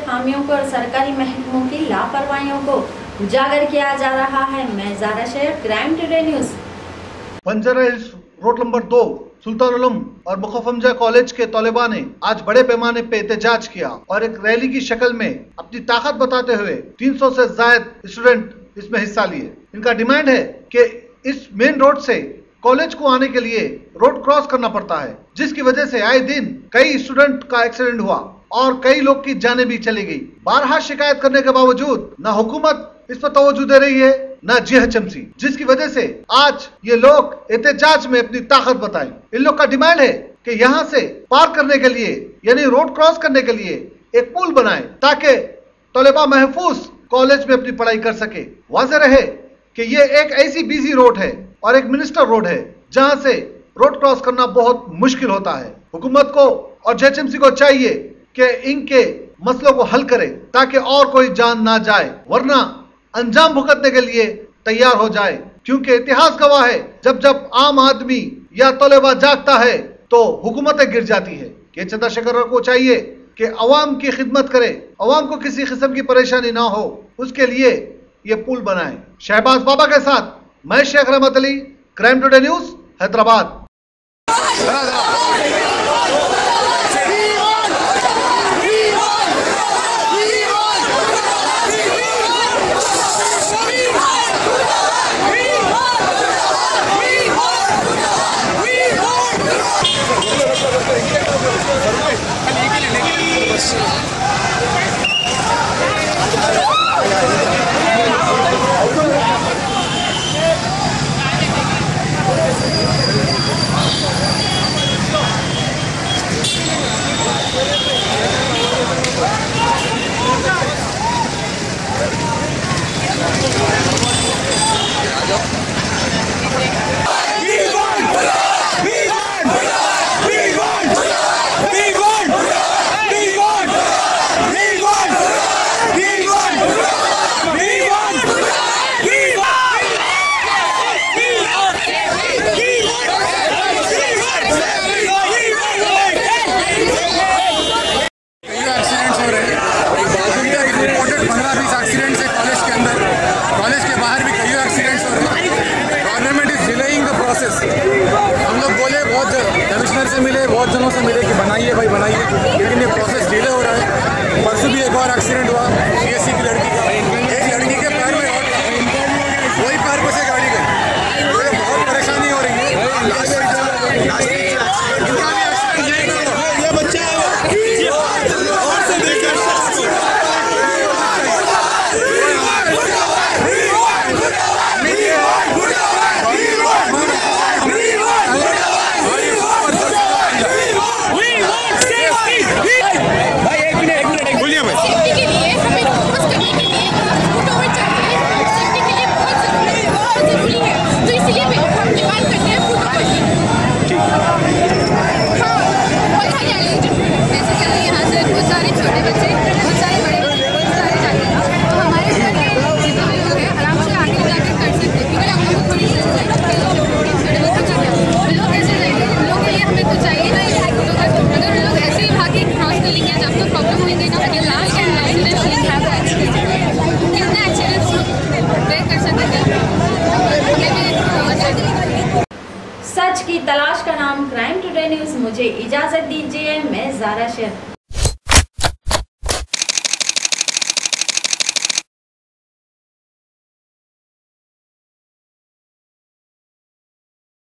खामियों को और सरकारी महकमों की लापरवाहियों को उजागर किया जा रहा है। मैं Zara Shaikh, crime today news. Banjara Hills road number 2 Sultan Ulum और मुखफमजा कॉलेज के तलबा ने आज बड़े पैमाने पे एहतजाज किया और एक रैली की शक्ल में अपनी ताकत बताते हुए 300 से ज्यादा स्टूडेंट इसमें हिस्सा लिए। इनका डिमांड है कि इस मेन रोड से कॉलेज को आने के लिए रोड क्रॉस करना पड़ता है, जिसकी वजह से आए दिन कई स्टूडेंट का एक्सीडेंट हुआ और कई लोग की जानें भी चली गई। बारहा शिकायत करने के बावजूद न हुकूमत इस पर तवज्जो दे रही है न जीएचएमसी, जिसकी वजह से आज ये लोग एहतजाज में अपनी ताकत बताएं। इन लोग का डिमांड है कि यहाँ से पार करने के लिए यानी रोड क्रॉस करने के लिए एक पुल बनाए ताकि तलबा महफूज कॉलेज में अपनी पढ़ाई कर सके। वाज़ेह रहे कि ये एक ऐसी बिजी रोड है और एक मिनिस्टर रोड है जहां से रोड क्रॉस करना बहुत मुश्किल होता है। हुकूमत को और जीएचएमसी को चाहिए कि इनके मसलों को हल करे ताकि और कोई जान ना जाए, वरना अंजाम भुगतने के लिए तैयार हो जाए, क्योंकि इतिहास गवाह है जब जब आम आदमी या तलबा जागता है तो हुकूमतें गिर जाती है। के चंद्रशेखर को चाहिए कि अवाम की खिदमत करे, अवाम को किसी किस्म की परेशानी ना हो, उसके लिए ये पुल बनाए। शहबाज बाबा के साथ मैं Shaikh Rahmat Ali, crime today news, Hyderabad. हम लोग बोले, बहुत कमिश्नर से मिले, बहुत जनों से मिले कि बनाइए भाई बनाइए, लेकिन ये प्रोसेस डिले हो रहा है। परसों भी एक और एक्सीडेंट हुआ सीएससी की लड़की का, एक लड़की के पैर में वही पैर पर से गाड़ी गई, तो बहुत परेशानी हो रही है। सच की तलाश का नाम क्राइम टुडे न्यूज़। मुझे इजाज़त दीजिए, मैं ज़ारा शेख।